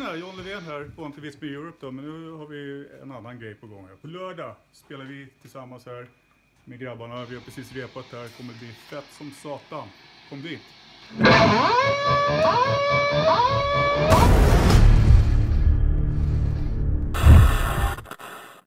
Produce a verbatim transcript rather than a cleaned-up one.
här, John Levén här på Antivism i Europe då, men nu har vi en annan grej på gång här. På lördag spelar vi tillsammans här med grabbarna, vi har precis repat här, kommer bli fett som satan. Kom dit!